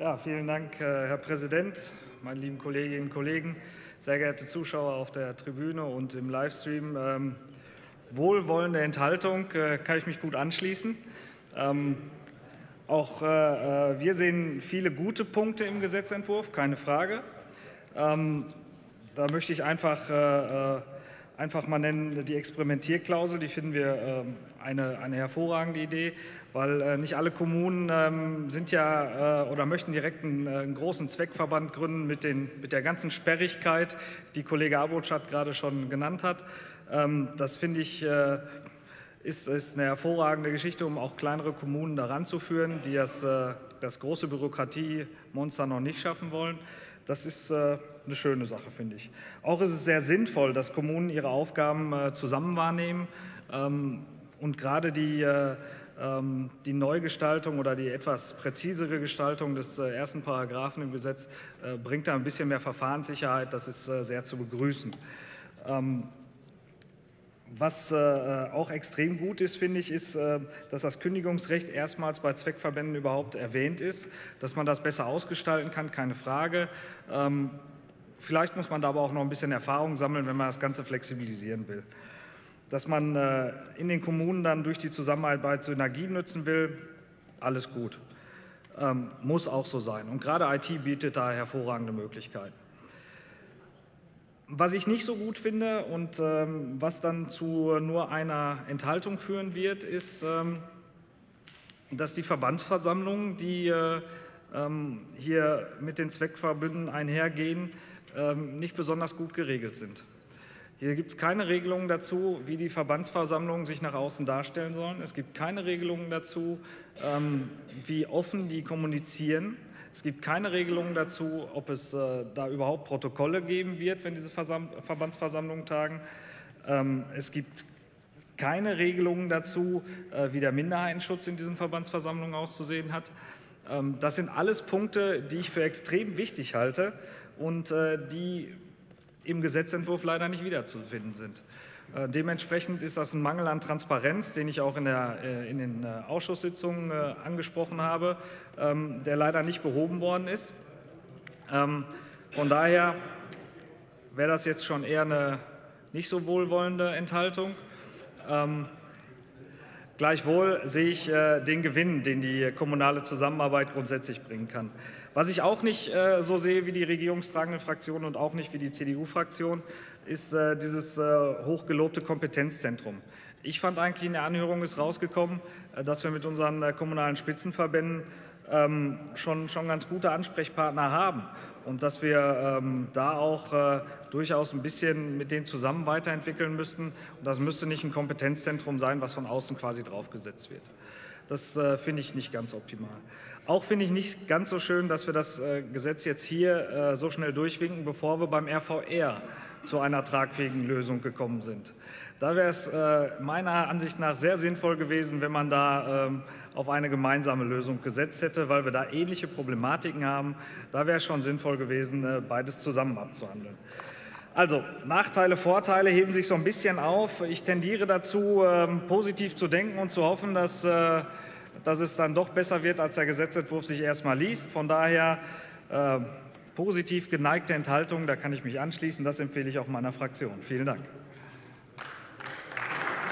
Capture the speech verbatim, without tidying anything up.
Ja, vielen Dank, Herr Präsident, meine lieben Kolleginnen und Kollegen, sehr geehrte Zuschauer auf der Tribüne und im Livestream. Ähm, wohlwollende Enthaltung, äh, kann ich mich gut anschließen. Ähm, auch äh, wir sehen viele gute Punkte im Gesetzentwurf, keine Frage. Ähm, da möchte ich einfach, äh, einfach mal nennen, die Experimentierklausel, die finden wir äh, eine, eine hervorragende Idee, weil äh, nicht alle Kommunen ähm, sind ja äh, oder möchten direkt einen, äh, einen großen Zweckverband gründen mit, den, mit der ganzen Sperrigkeit, die Kollege Abotschat gerade schon genannt hat. Ähm, das finde ich äh, ist, ist eine hervorragende Geschichte, um auch kleinere Kommunen daran zu führen, die das, äh, das große Bürokratiemonster noch nicht schaffen wollen. Das ist äh, eine schöne Sache, finde ich. Auch ist es sehr sinnvoll, dass Kommunen ihre Aufgaben äh, zusammen wahrnehmen ähm, und gerade die, äh, ähm, die Neugestaltung oder die etwas präzisere Gestaltung des äh, ersten Paragraphen im Gesetz äh, bringt da ein bisschen mehr Verfahrenssicherheit. Das ist äh, sehr zu begrüßen. Ähm, Was äh, auch extrem gut ist, finde ich, ist, äh, dass das Kündigungsrecht erstmals bei Zweckverbänden überhaupt erwähnt ist, dass man das besser ausgestalten kann, keine Frage. Ähm, vielleicht muss man da aber auch noch ein bisschen Erfahrung sammeln, wenn man das Ganze flexibilisieren will. Dass man äh, in den Kommunen dann durch die Zusammenarbeit Synergien nutzen will, alles gut. Ähm, muss auch so sein. Und gerade I T bietet da hervorragende Möglichkeiten. Was ich nicht so gut finde und ähm, was dann zu nur einer Enthaltung führen wird, ist, ähm, dass die Verbandsversammlungen, die äh, ähm, hier mit den Zweckverbünden einhergehen, ähm, nicht besonders gut geregelt sind. Hier gibt es keine Regelungen dazu, wie die Verbandsversammlungen sich nach außen darstellen sollen. Es gibt keine Regelungen dazu, ähm, wie offen die kommunizieren. Es gibt keine Regelungen dazu, ob es äh, da überhaupt Protokolle geben wird, wenn diese Versam Verbandsversammlungen tagen. Ähm, es gibt keine Regelungen dazu, äh, wie der Minderheitenschutz in diesen Verbandsversammlungen auszusehen hat. Ähm, das sind alles Punkte, die ich für extrem wichtig halte und äh, die im Gesetzentwurf leider nicht wiederzufinden sind. Äh, dementsprechend ist das ein Mangel an Transparenz, den ich auch in, der, äh, in den äh, Ausschusssitzungen äh, angesprochen habe, ähm, der leider nicht behoben worden ist. Ähm, von daher wäre das jetzt schon eher eine nicht so wohlwollende Enthaltung. Ähm, Gleichwohl sehe ich äh, den Gewinn, den die kommunale Zusammenarbeit grundsätzlich bringen kann. Was ich auch nicht äh, so sehe wie die regierungstragende Fraktion und auch nicht wie die C D U-Fraktion, ist äh, dieses äh, hochgelobte Kompetenzzentrum. Ich fand eigentlich in der Anhörung ist rausgekommen, äh, dass wir mit unseren äh, kommunalen Spitzenverbänden ähm, schon, schon ganz gute Ansprechpartner haben und dass wir ähm, da auch äh, durchaus ein bisschen mit denen zusammen weiterentwickeln müssten. Und das müsste nicht ein Kompetenzzentrum sein, was von außen quasi draufgesetzt wird. Das äh, finde ich nicht ganz optimal. Auch finde ich nicht ganz so schön, dass wir das äh, Gesetz jetzt hier äh, so schnell durchwinken, bevor wir beim R V R zu einer tragfähigen Lösung gekommen sind. Da wäre es äh, meiner Ansicht nach sehr sinnvoll gewesen, wenn man da ähm, auf eine gemeinsame Lösung gesetzt hätte, weil wir da ähnliche Problematiken haben. Da wäre es schon sinnvoll gewesen, äh, beides zusammen abzuhandeln. Also Nachteile, Vorteile heben sich so ein bisschen auf. Ich tendiere dazu, ähm, positiv zu denken und zu hoffen, dass, äh, dass es dann doch besser wird, als der Gesetzentwurf sich erstmal liest. Von daher äh, positiv geneigte Enthaltung, da kann ich mich anschließen. Das empfehle ich auch meiner Fraktion. Vielen Dank.